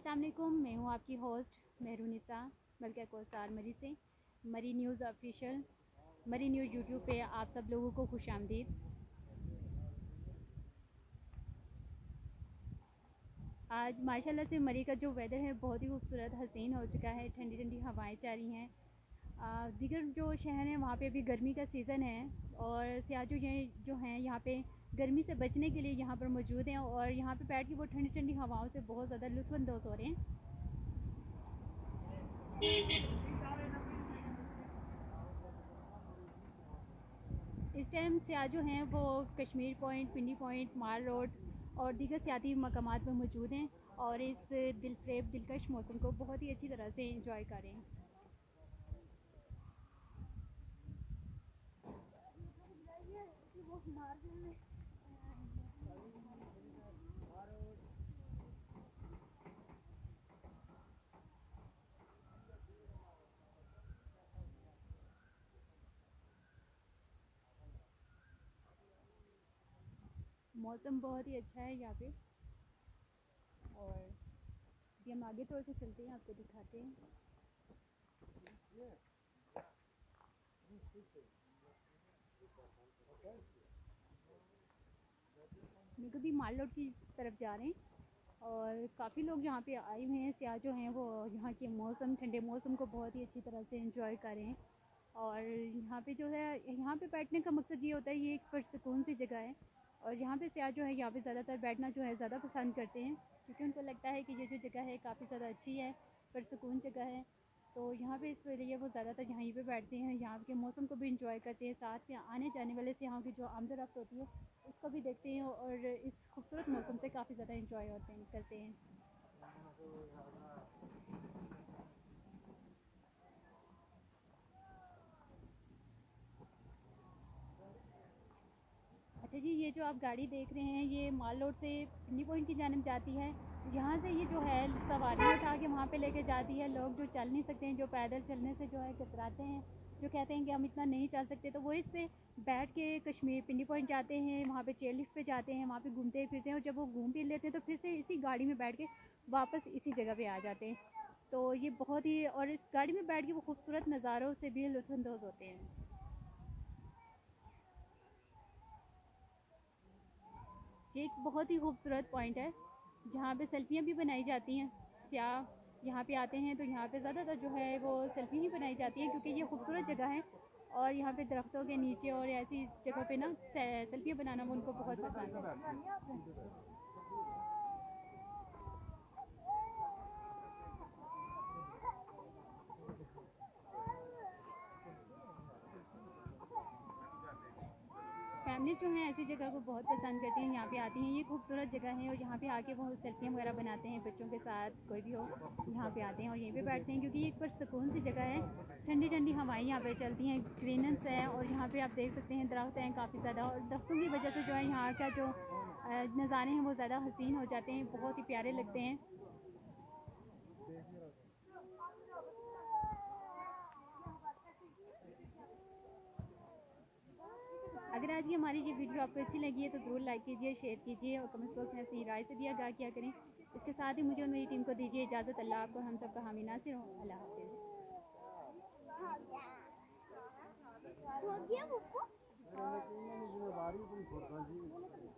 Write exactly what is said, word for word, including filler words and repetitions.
अस्सलाम वालेकुम, मैं हूँ आपकी होस्ट मेहरुनिसा मलका कोसार मरी से। Murree news official Murree news YouTube पे आप सब लोगों को खुश आमदीद। आज माशाल्लाह से मरी का जो वेदर है बहुत ही खूबसूरत हसीन हो चुका है। ठंडी ठंडी हवाएं जा रही हैं। दीगर जो शहर हैं वहाँ पे अभी गर्मी का सीज़न है और सियाजू जो हैं यहाँ पे गर्मी से बचने के लिए यहाँ पर मौजूद हैं और यहाँ पे बैठ के वो ठंडी ठंडी हवाओं से बहुत ज़्यादा लुत्फ़अंदोज़ हो रहे हैं। इस टाइम सियाह जो हैं वो Kashmir point, Pindi point, mall road और दीगर सियाती मकामात पर मौजूद हैं और इस दिलफ्रेब दिलकश मौसम को बहुत ही अच्छी तरह से इंजॉय कर रहे हैं। मौसम बहुत ही अच्छा है यहाँ पे और अभी हम आगे थोड़ा सा चलते हैं, आपको दिखाते हैं। मेरे को भी माल रोड की तरफ जा रहे हैं और काफ़ी लोग यहाँ पे आए हुए हैं। सियाह जो हैं वो यहाँ के मौसम, ठंडे मौसम को बहुत ही अच्छी तरह से एंजॉय कर रहे हैं और यहाँ पे जो है, यहाँ पे बैठने का मकसद ये होता है, ये एक पुरसुकून सी जगह है और यहाँ पे सियाह जो है यहाँ पे ज़्यादातर बैठना जो है ज़्यादा पसंद करते हैं क्योंकि उनको लगता है कि ये जो जगह है काफ़ी ज़्यादा अच्छी है, पुरसुकून जगह है। तो यहाँ पे इस लिए वो ज़्यादातर यहीं पे बैठते हैं, यहाँ के मौसम को भी इंजॉय करते हैं, साथ में आने जाने वाले से यहाँ की जो आमदरफ्त होती है उसको भी देखते हैं और इस खूबसूरत मौसम से काफ़ी ज़्यादा इंजॉय होते हैं करते हैं। अच्छा जी, ये जो आप गाड़ी देख रहे हैं ये माल रोड से पिंडी पॉइंट की जानिब जाती है। यहाँ से ये जो है सवारी उठा के वहाँ पे लेके जाती है। लोग जो चल नहीं सकते हैं, जो पैदल चलने से जो है कतराते हैं, जो कहते हैं कि हम इतना नहीं चल सकते, तो वो इस पे बैठ के कश्मीर पिंडी पॉइंट जाते हैं, वहाँ पे चेयर लिफ्ट पे जाते हैं, वहाँ पे घूमते फिरते हैं और जब वो घूम फिर लेते हैं तो फिर से इसी गाड़ी में बैठ के वापस इसी जगह पे आ जाते हैं। तो ये बहुत ही, और इस गाड़ी में बैठ के वो खूबसूरत नज़ारों से भी लुत्फ़अंदोज़ होते हैं। ये एक बहुत ही खूबसूरत पॉइंट है जहाँ पे सेल्फियाँ भी बनाई जाती हैं। सियाह यहाँ पे आते हैं तो यहाँ पे ज़्यादातर जो है वो सेल्फी ही बनाई जाती है क्योंकि ये खूबसूरत जगह है और यहाँ पे दरख्तों के नीचे और ऐसी जगहों पे ना सेल्फी बनाना वो उनको बहुत पसंद है। फैमिली जो हैं ऐसी जगह को बहुत पसंद करती हैं, यहाँ पे आती हैं। ये खूबसूरत जगह है और यहाँ पे आके वो सेल्फियाँ वगैरह बनाते हैं बच्चों के साथ, कोई भी हो यहाँ पे आते हैं और यहीं पे बैठते हैं क्योंकि ये एक पुरसुकून सी जगह है। ठंडी ठंडी हवाएं यहाँ पे चलती हैं, ग्रीनेंस है और यहाँ पे आप देख सकते हैं दरख्त हैं काफ़ी ज़्यादा और दरख्तों की वजह से जो है यहाँ का जो नज़ारे हैं वो ज़्यादा हसीन हो जाते हैं, बहुत ही प्यारे लगते हैं। अगर आज की हमारी ये वीडियो आपको अच्छी लगी है तो ज़रूर लाइक कीजिए, शेयर कीजिए और कमेंट्स बॉक्स में अपनी राय से भी आगाह किया करें। इसके साथ ही मुझे और मेरी टीम को दीजिए इजाज़त। अल्लाह आपको हम सबका हामी नासिर हो। अल्लाह हाफ़िज़।